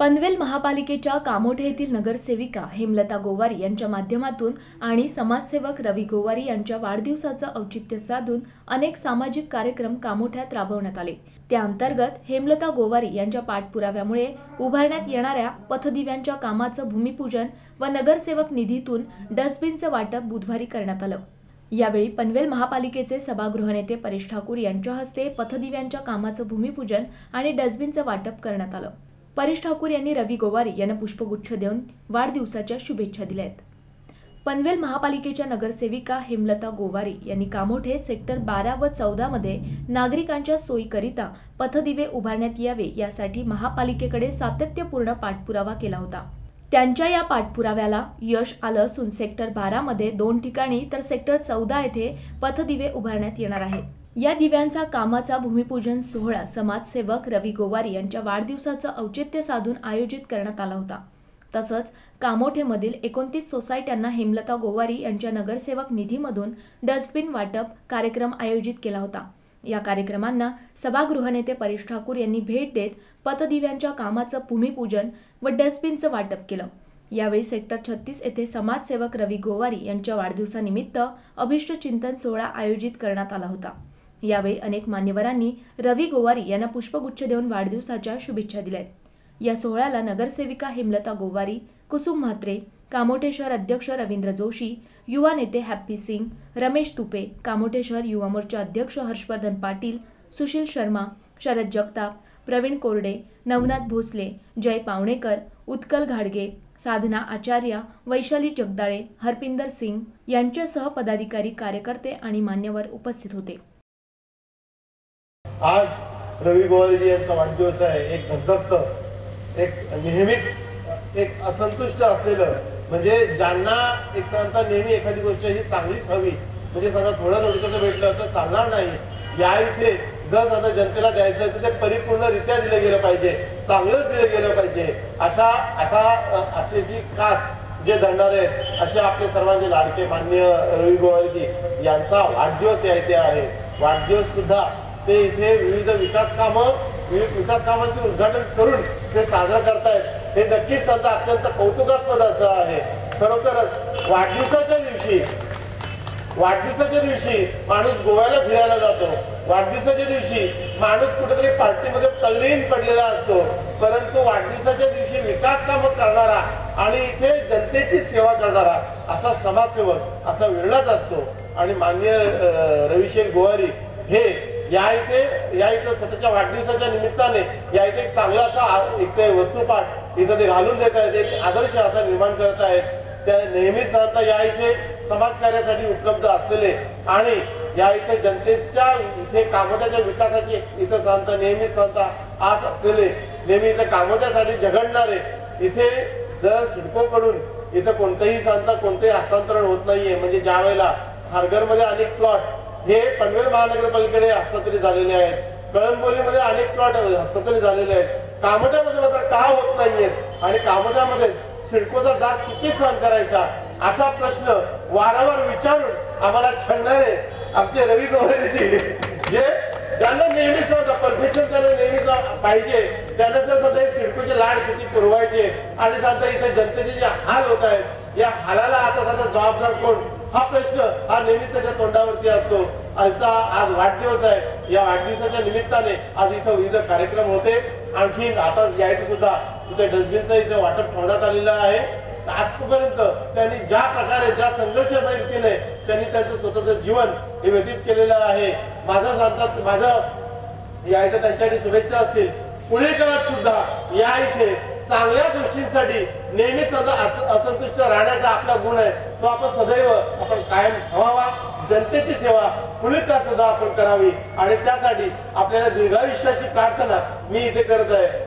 पनवेल महापालिकेच्या कामोठे येथील नगरसेविका हेमलता गोवारी यांच्या माध्यमातून आणि समाजसेवक रवी गोवारी यांच्या वाढदिवसाचं औचित्य साधून अनेक सामाजिक कार्यक्रम कामोठ्यात राबवण्यात आले। त्या अंतर्गत हेमलता गोवारी यांच्या पाठपुराव्यामुळे उभारण्यात येणाऱ्या पथदिव्यांच्या कामाचं भूमिपूजन व नगरसेवक निधीतून डस्टबिनचं वाटप बुधवारी करण्यात आलं। यावेळी पनवेल महापालिकेचे सभागृह नेते परेश ठाकूर यांच्या हस्ते पथदिव्यांच्या कामाचं भूमिपूजन आणि डस्टबिनचं वाटप करण्यात आलं। परेश ठाकूर यांनी रवी गोवारी यांना पुष्पगुच्छ देऊन वाढदिवसाच्या शुभेच्छा दिल्या आहेत। पनवेल महापालिकेच्या नगरसेविका हेमलता गोवारी यांनी कामोठे सेक्टर 12 व 14 मध्ये नागरिकांच्या सोयीकरिता पथदिवे उभारण्यात यावे यासाठी महापालिकेकडे सातत्यपूर्ण पाठपुरावा केला होता। त्यांच्या या पाठपुराव्याला यश आलं असून सेक्टर 12 मध्ये 2 ठिकाणी तर सेक्टर 14 येथे पथदिवे उभारण्यात येणार आहे। या दिव्यांचा कामाचा भूमिपूजन सोहळा समाजसेवक रवी गोवारी यांच्या वाढदिवसाचं औचित्य साधून आयोजित करण्यात आला होता। तसंच कामोठेमधील 29 सोसायट्यांना हेमलता गोवारी यांच्या नगरसेवक निधीमधून डस्टबिन वाटप कार्यक्रम आयोजित केला होता। या कार्यक्रमांना सभागृह नेते परेश ठाकूर यांनी भेट देत पथदिव्यांच्या कामाचं भूमिपूजन व डस्टबिनचं वाटप केलं। यावेळी सेक्टर 36 येथे समाजसेवक रवी गोवारी यांच्या वाढदिवसानिमित्त अभिष्ट चिंतन सोहळा आयोजित करण्यात आला होता। यावेळी अनेक मान्यवरांनी रवी गोवारी यांना पुष्पगुच्छ देऊन वाढदिवसाच्या शुभेच्छा दिल्या। या सोहळ्याला नगरसेविका हेमलता गोवारी, कुसुम म्हात्रे, कामोठे शहर अध्यक्ष रवींद्र जोशी, युवा नेते हॅप्पी सिंग, रमेश तुपे, कामोठे शहर युवा मोर्चा अध्यक्ष हर्षवर्धन पाटील, सुशील शर्मा, शरद जगताप, प्रवीण कोरडे, नवनाथ भोसले, जय पावणेकर, उत्कल घाडगे, साधना आचार्य, वैशाली जगदाळे, हरपिंदर सिंग यांच्यासह पदाधिकारी, कार्यकर्ते आणि मान्यवर उपस्थित होते। आज रवी गोवारी यांचा वाढदिवस आहे। एक धगधगत, एक नेहमीच एक असंतुष्ट असलेलं, म्हणजे ज्यांना एक सांगता नेहमी एखादी गोष्ट ही चांगलीच हवी, म्हणजे समजा थोडं कसं भेटलं तर चालणार नाही। या इथे जर समजा जनतेला द्यायचं तर ते परिपूर्णरित्या दिलं गेलं पाहिजे, चांगलंच दिलं गेलं पाहिजे। अशाची कास जे धरणारे असे आपले सर्वांचे लाडके माननीय रवी गोवारी यांचा वाढदिवस या इथे आहे। वाढदिवस सुद्धा ते इथे विविध विकास कामांचे उद्घाटन करून ते साजरा करतायत। हे नक्कीच समजा अत्यंत कौतुकास्पद असं आहे। खरोखरच वाढदिवसाच्या दिवशी माणूस गोव्याला फिरायला जातो, वाढदिवसाच्या दिवशी माणूस कुठेतरी पार्टीमध्ये तल्लीन पडलेला असतो, परंतु वाढदिवसाच्या दिवशी विकास कामं करणारा आणि इथे जनतेची सेवा करणारा असा समाजसेवक असा विरळाच असतो। आणि माननीय रवीशेठ गोवारी हे या इथे स्वतःच्या वाढदिवसाच्या निमित्ताने या इथे एक चांगला असा एक वस्तुपाठ इथं ते घालून देत आहेत, एक आदर्श असा निर्माण करत आहेत। त्या नेहमीच या इथे समाजकार्यासाठी उपलब्ध असलेले आणि या इथे जनतेच्या इथे कामोठ्याच्या विकासाची इथं सांगता नेहमीच सांगता आस असलेले, नेहमी इथे कामोठ्यासाठी झगडणारे, इथे जर सिडकोकडून इथं कोणतेही सांगता कोणतेही हस्तांतरण होत नाहीये। म्हणजे ज्या वेळेला खारघरमध्ये अनेक प्लॉट हे पनवेल महानगरपालिकेकडे हस्तांतरित झालेले आहेत, कळंबोलीमध्ये अनेक प्लॉट हस्तांतरित झालेले आहेत, कामोठ्यामध्ये मात्र का होत नाहीयेत आणि कामोठ्यामध्ये सिडकोचा जाच किती सहन करायचा असा प्रश्न वारंवार विचारून आम्हाला छळणारे आमचे रवी गोवारीजी, जे त्यांना नेहमीच परफेक्शन त्यांना नेहमीच पाहिजे, त्यांना जर सध्या सिडकोचे लाड किती पुरवायचे आणि सध्या इथे जनतेचे जे हाल होत आहेत, या हालाला आता सध्या जबाबदार कोण हा प्रश्न हा नेहमीच त्याच्या तोंडावरती असतो। आज वाढदिवस आहे, या वाढदिवसाच्या निमित्ताने आज इथं विविध कार्यक्रम होते। आणखी आता या इथे सुद्धा इथे डस्टबिनचं इथे वाटप ठेवण्यात आलेलं आहे। आजपर्यंत त्यांनी ज्या प्रकारे ज्या संघर्षमय रीतीने त्यांनी त्यांचं स्वतःचं जीवन हे व्यतीत केलेलं आहे। माझं या इथे त्यांच्यासाठी शुभेच्छा असतील। पुढील काळात सुद्धा या इथे चांगल्या गोष्टींसाठी नेहमीच असंतुष्ट राहण्याचा आपला गुण आहे, तो आपण सदैव कायम ठेवावा। जनतेची सेवा पुढील काळात सुद्धा आपण करावी आणि त्यासाठी आपल्याला दीर्घायुष्याची प्रार्थना मी इथे करत आहे।